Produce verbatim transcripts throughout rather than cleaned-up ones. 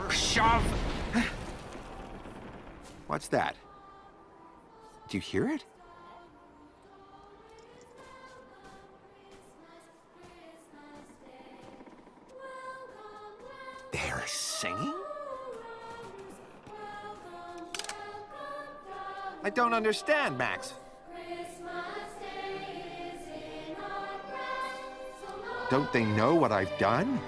shove. What's that? Do you hear it? They're singing? I don't understand, Max. Don't they know what I've done?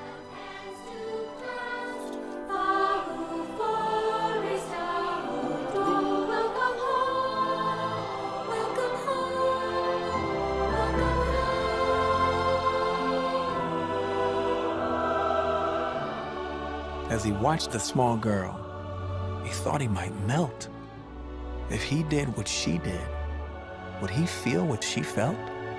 As he watched the small girl, he thought he might melt. If he did what she did, would he feel what she felt?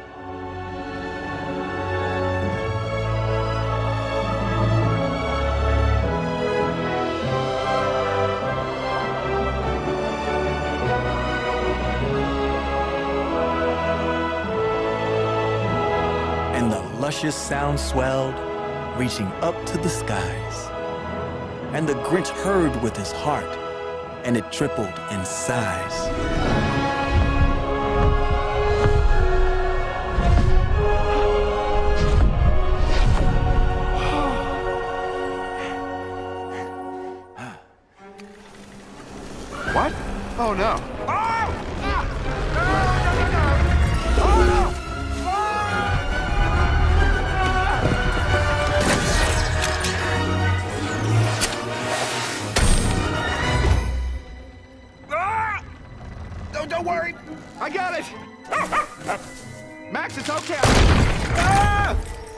And the luscious sound swelled, reaching up to the skies. And the Grinch heard with his heart, and it tripled in size. What? Oh no. Don't worry, I got it. Max, it's okay. Ah!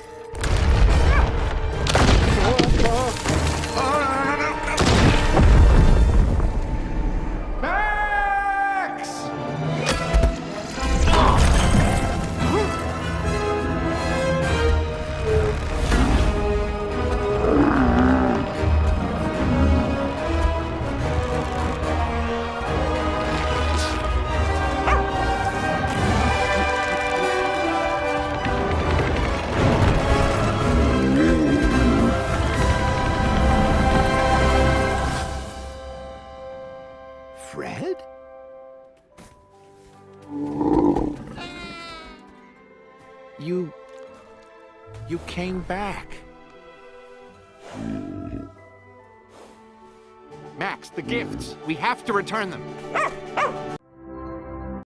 Oh, oh. Oh, no, no, no. Max! Fred? You... you came back. Max, the gifts. We have to return them.